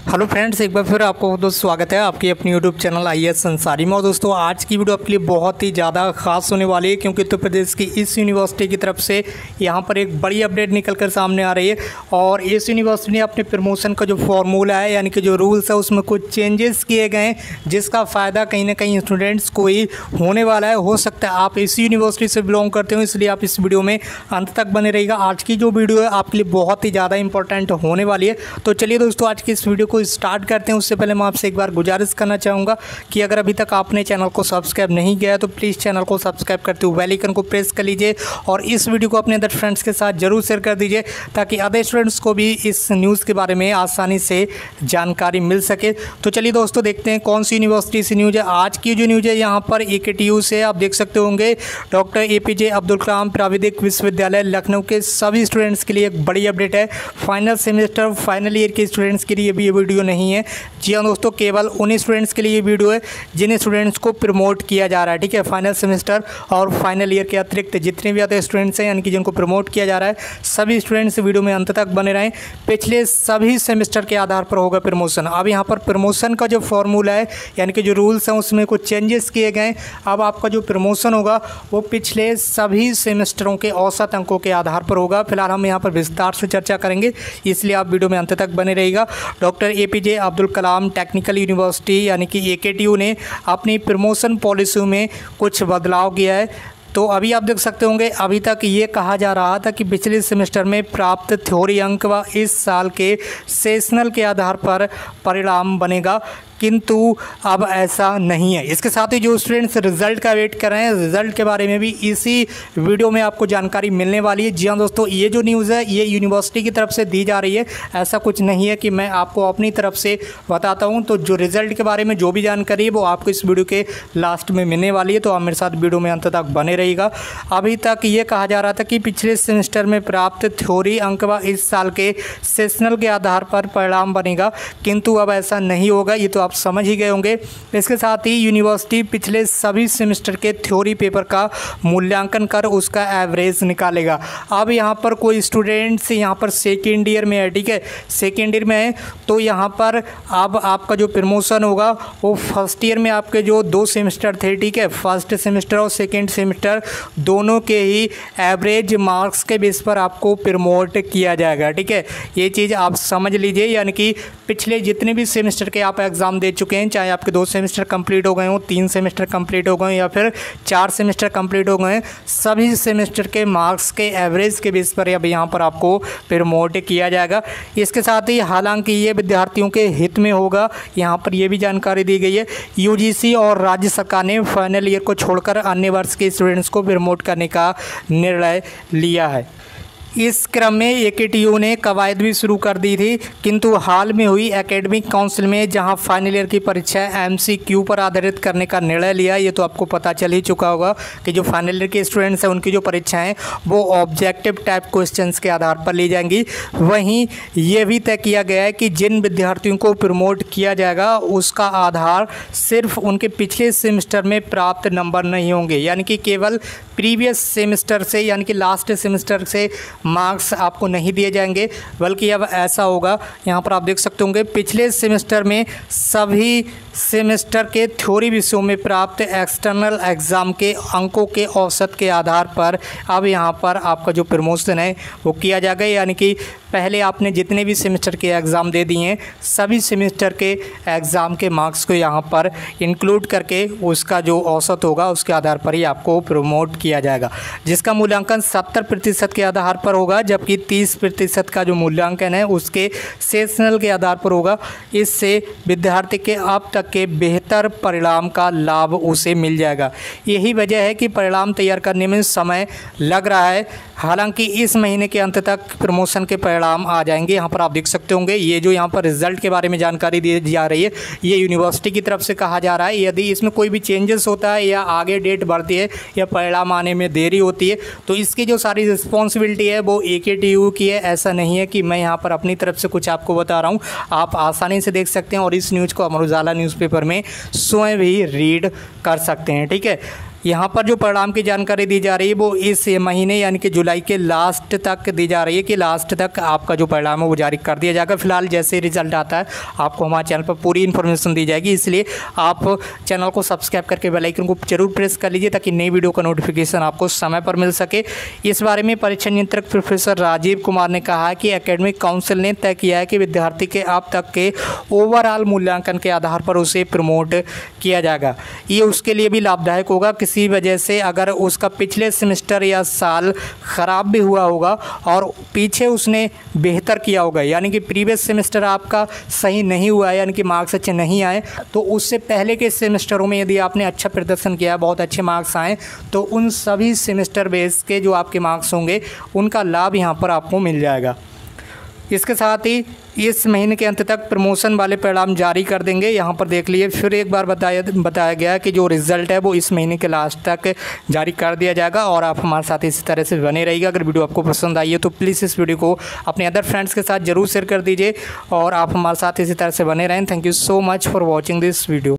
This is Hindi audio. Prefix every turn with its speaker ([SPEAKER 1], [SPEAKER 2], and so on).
[SPEAKER 1] हेलो फ्रेंड्स, एक बार फिर आपको दोस्त स्वागत है आपकी अपनी यूट्यूब चैनल आईएएस संसारी में। दोस्तों आज की वीडियो आपके लिए बहुत ही ज़्यादा खास होने वाली है क्योंकि उत्तर प्रदेश की इस यूनिवर्सिटी की तरफ से यहाँ पर एक बड़ी अपडेट निकल कर सामने आ रही है। और इस यूनिवर्सिटी ने अपने प्रमोशन का जो फॉर्मूला है यानी कि जो रूल्स है उसमें कुछ चेंजेस किए गए हैं, जिसका फ़ायदा कहीं ना कहीं स्टूडेंट्स को ही होने वाला है। हो सकता है आप इस यूनिवर्सिटी से बिलोंग करते हो, इसलिए आप इस वीडियो में अंत तक बने रहिएगा। आज की जो वीडियो है आपके लिए बहुत ही ज़्यादा इंपॉर्टेंट होने वाली है। तो चलिए दोस्तों आज की इस वीडियो को स्टार्ट करते हैं। उससे पहले मैं आपसे एक बार गुजारिश करना चाहूँगा कि अगर अभी तक आपने चैनल को सब्सक्राइब नहीं किया है तो प्लीज़ चैनल को सब्सक्राइब करते हुए बेल आइकन को प्रेस कर लीजिए और इस वीडियो को अपने अदर फ्रेंड्स के साथ जरूर शेयर कर दीजिए ताकि अदर स्टूडेंट्स को भी इस न्यूज़ के बारे में आसानी से जानकारी मिल सके। तो चलिए दोस्तों देखते हैं कौन सी यूनिवर्सिटी से न्यूज़ है। आज की जो न्यूज़ है यहाँ पर AKTU से आप देख सकते होंगे, डॉक्टर APJ अब्दुल कलाम प्राविधिक विश्वविद्यालय लखनऊ के सभी स्टूडेंट्स के लिए एक बड़ी अपडेट है। फाइनल सेमेस्टर फाइनल ईयर के स्टूडेंट्स के लिए भी ये वीडियो नहीं है। जी हाँ दोस्तों, केवल उन स्टूडेंट्स के लिए ये वीडियो है जिन स्टूडेंट्स को प्रमोट किया जा रहा है। ठीक है, फाइनल सेमेस्टर और फाइनल ईयर के अतिरिक्त जितने भी अदर स्टूडेंट्स हैं यानी कि जिनको प्रमोट किया जा रहा है, सभी स्टूडेंट्स वीडियो में अंत तक बने रहें। पिछले सभी सेमेस्टर के आधार पर होगा प्रमोशन। अब यहाँ पर प्रमोशन का जो फॉर्मूला है यानी कि जो रूल्स हैं उसमें कुछ चेंजेस किए गए। अब आपका जो प्रमोशन होगा वो पिछले सभी सेमेस्टरों के औसत अंकों के आधार पर होगा। फिलहाल हम यहाँ पर विस्तार से चर्चा करेंगे, इसलिए आप वीडियो में अंत तक बने रहिएगा। Doctor APJ Abdul Kalam technical university यानी कि AKTU ने अपनी प्रमोशन पॉलिसी में कुछ बदलाव किया है। तो अभी आप देख सकते होंगे, अभी तक ये कहा जा रहा था कि पिछले सेमेस्टर में प्राप्त थ्योरी अंक व इस साल के सेशनल के आधार पर परिणाम बनेगा, किंतु अब ऐसा नहीं है। इसके साथ ही जो स्टूडेंट्स रिज़ल्ट का वेट कर रहे हैं, रिज़ल्ट के बारे में भी इसी वीडियो में आपको जानकारी मिलने वाली है। जी हाँ दोस्तों, ये जो न्यूज़ है ये यूनिवर्सिटी की तरफ से दी जा रही है, ऐसा कुछ नहीं है कि मैं आपको अपनी तरफ से बताता हूँ। तो जो रिज़ल्ट के बारे में जो भी जानकारी है वो आपको इस वीडियो के लास्ट में मिलने वाली है, तो आप मेरे साथ वीडियो में अंत तक बने रहिएगा। अभी तक ये कहा जा रहा था कि पिछले सेमेस्टर में प्राप्त थ्योरी अंक व इस साल के सेशनल के आधार पर परिणाम बनेगा, किंतु अब ऐसा नहीं होगा। ये तो आप समझ ही गए होंगे। इसके साथ ही यूनिवर्सिटी पिछले सभी सेमेस्टर के थ्योरी पेपर का मूल्यांकन कर उसका एवरेज निकालेगा। अब यहाँ पर कोई स्टूडेंट्स यहाँ पर सेकेंड ईयर में है, ठीक है, सेकेंड ईयर में है, तो यहाँ पर अब आपका जो प्रमोशन होगा वो फर्स्ट ईयर में आपके जो 2 सेमेस्टर थे, ठीक है, फर्स्ट सेमेस्टर और सेकेंड सेमेस्टर दोनों के ही एवरेज मार्क्स के बेस पर आपको प्रमोट किया जाएगा। ठीक है, ये चीज़ आप समझ लीजिए। यानी कि पिछले जितने भी सेमेस्टर के आप एग्ज़ाम दे चुके हैं, चाहे आपके 2 सेमेस्टर कंप्लीट हो गए हों, 3 सेमेस्टर कंप्लीट हो गए या फिर 4 सेमेस्टर कंप्लीट हो गए हैं, सभी सेमेस्टर के मार्क्स के एवरेज के बेस पर अब यहाँ पर आपको प्रमोट किया जाएगा। इसके साथ ही हालांकि ये विद्यार्थियों के हित में होगा, यहाँ पर ये भी जानकारी दी गई है। UGC और राज्य सरकार ने फाइनल ईयर को छोड़कर अन्य वर्ष के स्टूडेंट्स को प्रमोट करने का निर्णय लिया है। इस क्रम में AKTU ने कवायद भी शुरू कर दी थी, किंतु हाल में हुई एकेडमिक काउंसिल में जहां फाइनल ईयर की परीक्षा MCQ पर आधारित करने का निर्णय लिया। ये तो आपको पता चल ही चुका होगा कि जो फाइनल ईयर के स्टूडेंट्स हैं उनकी जो परीक्षाएं वो ऑब्जेक्टिव टाइप क्वेश्चंस के आधार पर ली जाएंगी। वहीं ये भी तय किया गया है कि जिन विद्यार्थियों को प्रमोट किया जाएगा उसका आधार सिर्फ उनके पिछले सेमेस्टर में प्राप्त नंबर नहीं होंगे, यानी कि केवल प्रीवियस सेमेस्टर से यानी कि लास्ट सेमेस्टर से मार्क्स आपको नहीं दिए जाएंगे, बल्कि अब ऐसा होगा, यहाँ पर आप देख सकते होंगे, पिछले सेमेस्टर में सभी सेमेस्टर के थ्योरी विषयों में प्राप्त एक्सटर्नल एग्ज़ाम के अंकों के औसत के आधार पर अब यहाँ पर आपका जो प्रमोशन है वो किया जाएगा। यानी कि पहले आपने जितने भी सेमेस्टर के एग्ज़ाम दे दिए हैं, सभी सेमेस्टर के एग्ज़ाम के मार्क्स को यहाँ पर इंक्लूड करके उसका जो औसत होगा उसके आधार पर ही आपको प्रमोट किया जाएगा, जिसका मूल्यांकन 70% के आधार पर होगा, जबकि 30% का जो मूल्यांकन है उसके सेशनल के आधार पर होगा। इससे विद्यार्थी के अब तक के बेहतर परिणाम का लाभ उसे मिल जाएगा। यही वजह है कि परिणाम तैयार करने में समय लग रहा है। हालांकि इस महीने के अंत तक प्रमोशन के परिणाम आ जाएंगे। यहाँ पर आप देख सकते होंगे, ये जो यहाँ पर रिजल्ट के बारे में जानकारी दी जा रही है ये यूनिवर्सिटी की तरफ से कहा जा रहा है। यदि इसमें कोई भी चेंजेस होता है या आगे डेट बढ़ती है या परिणाम आने में देरी होती है तो इसकी जो सारी रिस्पॉन्सिबिलिटी है वो AKTU की है। ऐसा नहीं है कि मैं यहाँ पर अपनी तरफ से कुछ आपको बता रहा हूँ, आप आसानी से देख सकते हैं और इस न्यूज़ को अमर उजाला न्यूज़पेपर में स्वयं भी रीड कर सकते हैं। ठीक है, यहाँ पर जो परिणाम की जानकारी दी जा रही है वो इस महीने यानी कि जुलाई के लास्ट तक दी जा रही है कि लास्ट तक आपका जो परिणाम है वो जारी कर दिया जाएगा। फिलहाल जैसे रिजल्ट आता है आपको हमारे चैनल पर पूरी इन्फॉर्मेशन दी जाएगी, इसलिए आप चैनल को सब्सक्राइब करके बेल आइकन को जरूर प्रेस कर लीजिए ताकि नई वीडियो का नोटिफिकेशन आपको समय पर मिल सके। इस बारे में परीक्षा नियंत्रक प्रोफेसर राजीव कुमार ने कहा कि एकेडमिक काउंसिल ने तय किया है कि विद्यार्थी के अब तक के ओवरऑल मूल्यांकन के आधार पर उसे प्रमोट किया जाएगा। ये उसके लिए भी लाभदायक होगा। किसी वजह से अगर उसका पिछले सेमेस्टर या साल ख़राब भी हुआ होगा और पीछे उसने बेहतर किया होगा, यानी कि प्रीवियस सेमेस्टर आपका सही नहीं हुआ है यानी कि मार्क्स अच्छे नहीं आए, तो उससे पहले के सेमेस्टरों में यदि आपने अच्छा प्रदर्शन किया, बहुत अच्छे मार्क्स आए, तो उन सभी सेमेस्टर बेस के जो आपके मार्क्स होंगे उनका लाभ यहाँ पर आपको मिल जाएगा। इसके साथ ही इस महीने के अंत तक प्रमोशन वाले परिणाम जारी कर देंगे। यहाँ पर देख लिए फिर एक बार बताया गया कि जो रिज़ल्ट है वो इस महीने के लास्ट तक जारी कर दिया जाएगा और आप हमारे साथ इसी तरह से बने रहिएगा। अगर वीडियो आपको पसंद आई है तो प्लीज़ इस वीडियो को अपने अदर फ्रेंड्स के साथ ज़रूर शेयर कर दीजिए और आप हमारे साथ इसी तरह से बने रहें। Thank you so much for watching this video.